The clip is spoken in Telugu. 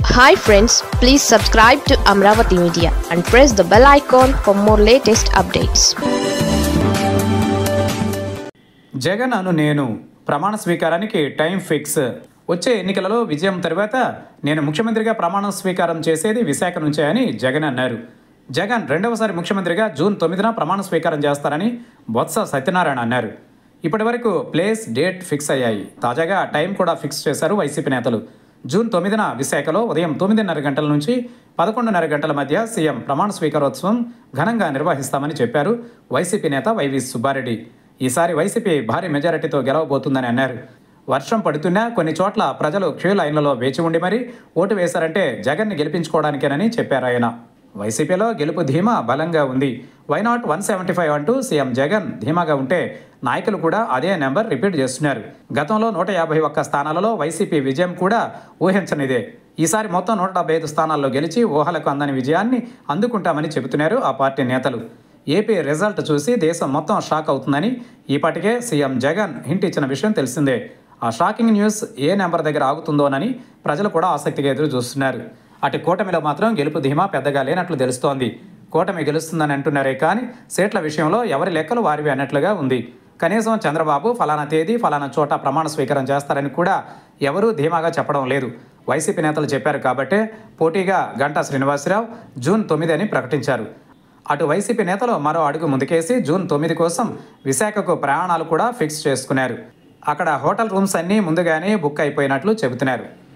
Hi friends, please subscribe to Amravati Media and press the bell icon for more latest updates. Jagan అను నేను ప్రమాణ స్వీకారానికి టైం ఫిక్స్. వచ్చే ఎన్నికలలో విజయం తర్వాత నేను ముఖ్యమంత్రిగా ప్రమాణ స్వీకారం చేసేది విశాఖ నుంచే అని జగన్ అన్నారు. జగన్ రెండవసారి ముఖ్యమంత్రిగా జూన్ 9న ప్రమాణ స్వీకారం చేస్తారని బొత్స సత్యనారాయణ అన్నారు. ఇప్పటి వరకు ప్లేస్, డేట్ ఫిక్స్ అయ్యాయి. తాజాగా టైం కూడా ఫిక్స్ చేశారు వైసీపీ నేతలు. జూన్ 9న విశాఖలో ఉదయం 9:30 గంటల నుంచి 11:30 గంటల మధ్య సీఎం ప్రమాణ స్వీకారోత్సవం ఘనంగా నిర్వహిస్తామని చెప్పారు వైసీపీ నేత వైవి సుబ్బారెడ్డి. ఈసారి వైసీపీ భారీ మెజారిటీతో గెలవబోతుందని అన్నారు. వర్షం పడుతున్నా కొన్ని చోట్ల ప్రజలు క్యూ లైన్లలో వేచి ఉండి మరీ ఓటు వేశారంటే జగన్ని గెలిపించుకోవడానికేనని చెప్పారు ఆయన. వైసీపీలో గెలుపు ధీమా బలంగా ఉంది. వైనాట్ 175 అంటూ సీఎం జగన్ ధీమాగా ఉంటే నాయకులు కూడా అదే నెంబర్ రిపీట్ చేస్తున్నారు. గతంలో 151 స్థానాలలో వైసీపీ విజయం కూడా ఊహించనిదే. ఈసారి మొత్తం 175 స్థానాల్లో గెలిచి ఊహలకు అందని విజయాన్ని అందుకుంటామని చెబుతున్నారు ఆ పార్టీ నేతలు. ఏపీ రిజల్ట్ చూసి దేశం మొత్తం షాక్ అవుతుందని ఈపాటికే సీఎం జగన్ హింట్ ఇచ్చిన విషయం తెలిసిందే. ఆ షాకింగ్ న్యూస్ ఏ నెంబర్ దగ్గర ఆగుతుందోనని ప్రజలు కూడా ఆసక్తిగా ఎదురు చూస్తున్నారు. అటు కూటమిలో మాత్రం గెలుపు ధీమా పెద్దగా లేనట్లు తెలుస్తోంది. కూటమి గెలుస్తుందని అంటున్నారే కానీ సీట్ల విషయంలో ఎవరి లెక్కలు వారివి అన్నట్లుగా ఉంది. కనీసం చంద్రబాబు ఫలానా తేదీ ఫలానా చోట ప్రమాణ స్వీకారం చేస్తారని కూడా ఎవరూ ధీమాగా చెప్పడం లేదు. వైసీపీ నేతలు చెప్పారు కాబట్టే పోటీగా గంటా శ్రీనివాసరావు జూన్ 9 అని ప్రకటించారు. అటు వైసీపీ నేతలు మరో అడుగు ముందుకేసి జూన్ 9 కోసం విశాఖకు ప్రయాణాలు కూడా ఫిక్స్ చేసుకున్నారు. అక్కడ హోటల్ రూమ్స్ అన్నీ ముందుగానే బుక్ అయిపోయినట్లు చెబుతున్నారు.